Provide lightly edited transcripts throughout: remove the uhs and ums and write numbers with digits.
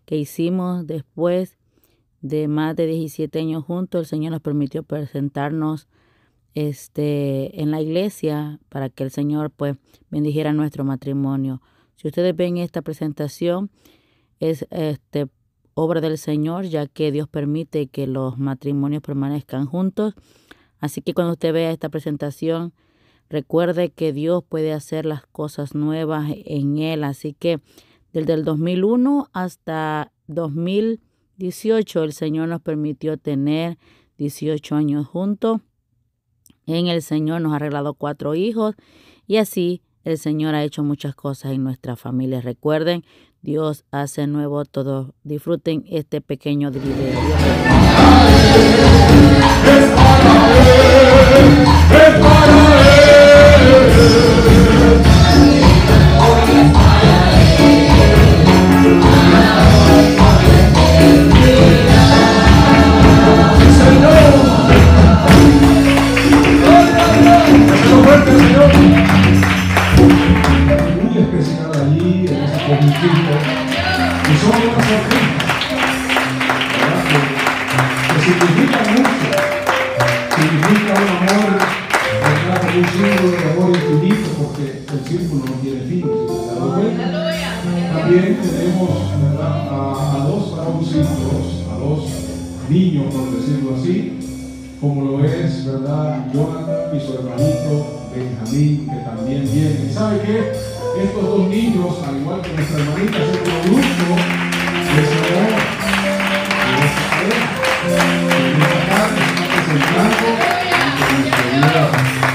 que hicimos después de más de 17 años juntos. El Señor nos permitió presentarnos en la iglesia para que el Señor pues bendijera nuestro matrimonio. Si ustedes ven esta presentación, es obra del Señor, ya que Dios permite que los matrimonios permanezcan juntos. Así que cuando usted vea esta presentación, recuerde que Dios puede hacer las cosas nuevas en Él. Así que desde el 2001 hasta 2018 el Señor nos permitió tener 18 años juntos. En el Señor nos ha regalado 4 hijos y así el Señor ha hecho muchas cosas en nuestra familia. Recuerden, Dios hace nuevo todo. Disfruten este pequeño video. Muy especial allí en ese conjunto y son unas sorpresas, que significa mucho, significa un amor, ¿verdad? Un símbolo de amor infinito, porque el círculo no tiene fin. También tenemos, ¿verdad? a dos varoncitos, a dos niños, por decirlo así, como lo es, ¿verdad? Jonathan y su hermanito Benjamín, que también viene. ¿Y sabe qué? Estos dos niños, al igual que nuestra hermanita, son un producto de ese amor, de esa pareja. En esta tarde se está presentando ante nuestra vida.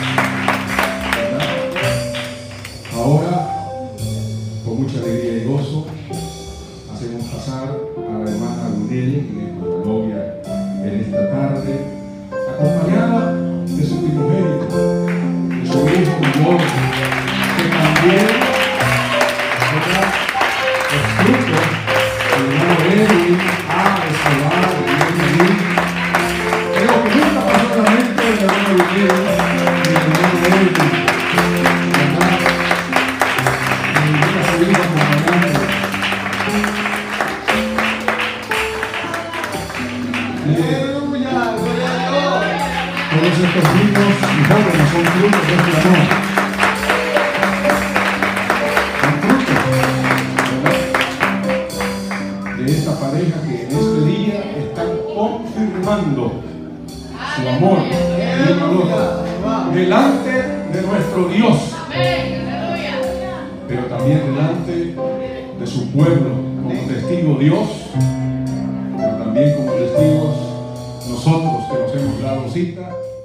Ahora, con mucha alegría y gozo, hacemos pasar a la hermana Lunel, que es nuestra novia en esta tarde, acompañada de su primogénito, de su hijo mayor, que también es fruto del hermano Edwin, Escobar, de lo que nunca pasó en la mente del hermano Lunel y del hermano Edwin. Todos estos niños y jóvenes son frutos de este amor. Son frutos de esta pareja que en este día están confirmando su amor el uno al otro delante de nuestro Dios, pero también delante de su pueblo, como testigo Dios, pero también como testigos nosotros que nos hemos dado cita